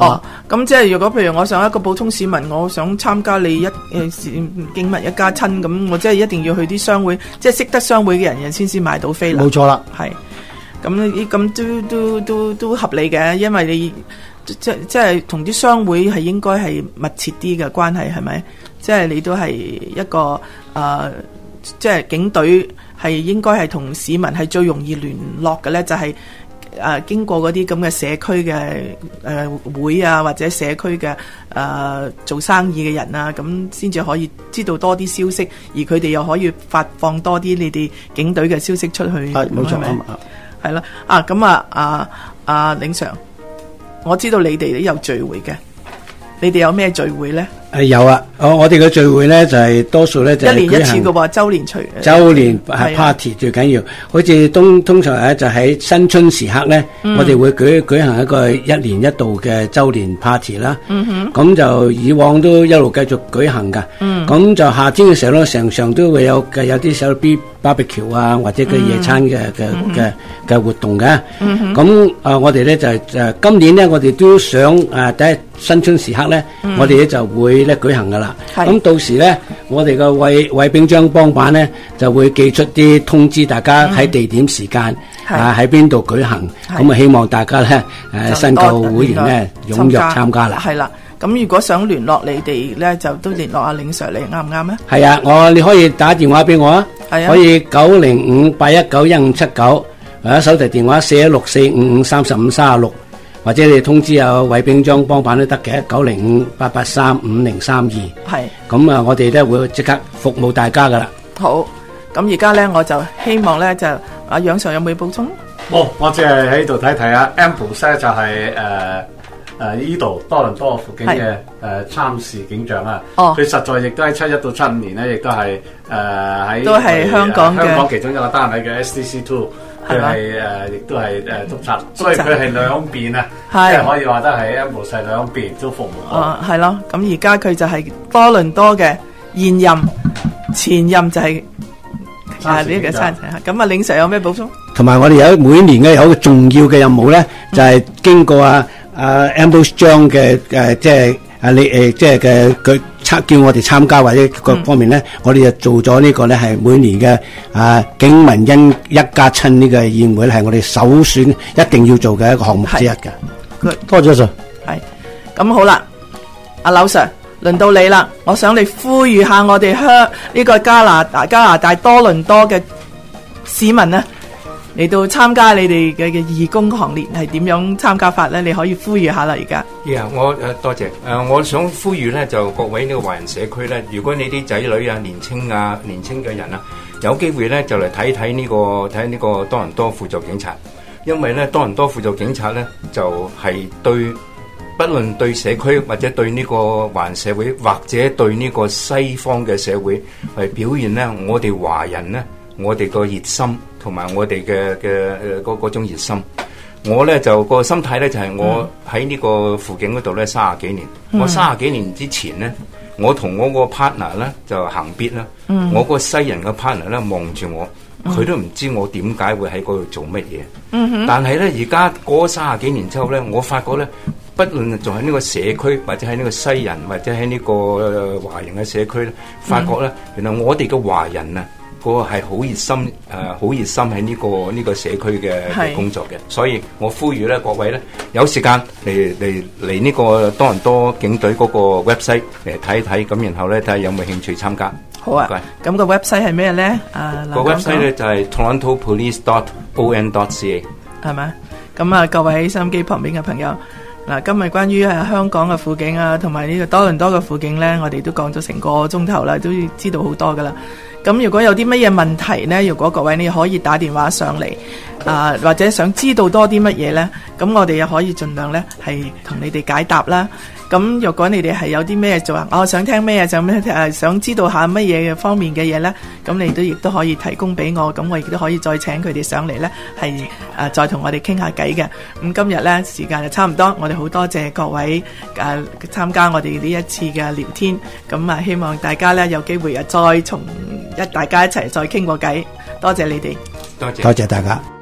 咁即係如果譬如我想一個普通市民，我想參加你一誒警民一家親，咁我即係一定要去啲商會，即係識得商會嘅人人先先買到飛啦。 冇錯啦， 係咁咁都都都都合理嘅，因為你即即係同啲商會係應該係密切啲嘅關係，係咪？即係你都係一個誒、呃，即係警隊係應該係同市民係最容易聯絡嘅咧，就係、是。誒、啊、經過嗰啲咁嘅社區嘅誒、呃、會啊，或者社區嘅誒、呃、做生意嘅人啊，咁先至可以知道多啲消息，而佢哋又可以發放多啲你哋警隊嘅消息出去。 係冇錯， 係啦。啊咁啊啊啊，領 Sir，我知道你哋都有聚會嘅，你哋有咩聚會咧？ 誒有啊，我我哋嘅聚會咧就係、是、多數咧就係一年一次嘅喎，周年除周年係 party 最緊要，好似通通常咧就喺新春時刻咧、嗯，我哋會舉舉行一個一年一度嘅周年 party 啦。嗯哼，咁就以往都一路繼續舉行噶。嗯，咁就夏天嘅時候咧，常常都會有嘅有啲小 B barbecue 啊，或者嘅野餐嘅嘅嘅嘅活動嘅。嗯哼，咁啊，我哋咧就係誒今年咧，我哋都想誒第一新春時刻咧、嗯，我哋咧就會咧舉行噶啦。咁到時咧，我哋嘅衛衛兵張幫辦咧就會寄出啲通知，大家喺地點時間、嗯、啊喺邊度舉行。咁啊，希望大家咧誒新舊會員咧踴躍參加啦。係啦， 咁如果想聯絡你哋咧，就都聯絡阿領 Sir 你啱唔啱咧？ 係啊，我你可以打電話俾我啊，可以九零五八一九一五七九，或者手提電話四一六四五五三十五三十六。或者你通知有衛兵張幫辦都得嘅，九零五八八三五零三二。係。咁啊，我哋咧會即刻服務大家噶啦。 好，咁而家咧我就希望咧就阿楊 Sir 有冇補充？ 冇、哦，我只係喺度睇睇啊。Ambrose 就係誒誒呢度多倫多附近嘅誒參事警長啊。哦。佢實在亦都喺七一到七五年咧，亦都係誒喺都係香港嘅、呃、香港其中一個單位嘅 S D C two。佢係誒，亦都係誒督察，所以佢係兩邊啊，即係可以話得係 Ambrose 兩邊都服務。 哦，係咯，咁而家佢就係多倫多嘅現任、前任就係啊呢個參事。咁啊，領 Sir有咩補充？ 同埋我哋有每年嘅有一個重要嘅任務咧，就係、是、經過啊啊 Ambrose 張嘅誒，即係啊你誒，即係嘅佢。叫我哋參加或者各方面咧、嗯，我哋就做咗呢個咧係每年嘅啊警民恩一家親呢個宴會咧，係我哋首選一定要做嘅一個項目之一嘅。多謝 Sir。 係咁好啦，阿劉 Sir，輪到你啦，我想你呼籲下我哋香呢個加拿大加拿大多倫多嘅市民啊，嚟到參加你哋嘅嘅義工行列係點樣參加法咧？你可以呼籲下啦，而家。 Yeah, 我誒多謝誒、呃，我想呼籲咧，就各位呢個華人社區咧，如果你啲仔女啊、年青啊、年青嘅人啊，有機會咧就嚟睇睇呢個睇呢個多倫多輔助警察，因為咧多倫多輔助警察咧就係、是、對，不論對社區或者對呢個華人社會，或者對呢個西方嘅社會，係表現咧我哋華人咧，我哋個熱心同埋我哋嘅嘅誒嗰嗰種熱心。我咧就個心態咧就係、是、我喺呢個輔警嗰度咧三十幾年，嗯、我三十幾年之前咧，我同我個 partner 咧就行必啦，我個西人嘅 partner 咧望住我，佢、嗯、都唔知我點解會喺嗰度做乜嘢、嗯。但係咧而家過咗三十幾年之後咧，我發覺咧，不論仲喺呢個社區或者喺呢個西人或者喺呢個華人嘅社區咧，發覺咧、嗯、原來我哋嘅華人啊。個係好熱心，誒、呃，好熱心喺呢、這個呢、這個社區嘅工作嘅，所以我呼籲咧各位咧有時間嚟嚟嚟呢個多倫多警隊嗰個 website 嚟睇一睇，咁然後咧睇下有冇興趣參加。 好啊，咁個 website 係咩咧？啊， 個 website 咧就係、是、toronto police dot o n dot c a 係咪？咁啊，各位喺收音機旁邊嘅朋友，嗱，今日關於係香港嘅輔警啊，同埋呢個多倫多嘅輔警咧，我哋都講咗成個鐘頭啦，都知道好多噶啦。咁如果有啲乜嘢問題呢？如果各位你可以打電話上嚟，啊、呃、或者想知道多啲乜嘢呢？咁我哋又可以盡量呢係同你哋解答啦。咁如果你哋係有啲咩做啊，我、哦、想聽咩就咩誒，想知道下乜嘢方面嘅嘢呢？咁你都亦都可以提供俾我，咁我亦都可以再請佢哋上嚟呢，係誒、呃、再同我哋傾下偈嘅。咁今日呢時間就差唔多，我哋好多謝各位誒、呃、參加我哋呢一次嘅聊天。咁啊，希望大家呢有機會啊再從一大家一齊再傾過偈。多謝你哋， 多謝多謝大家。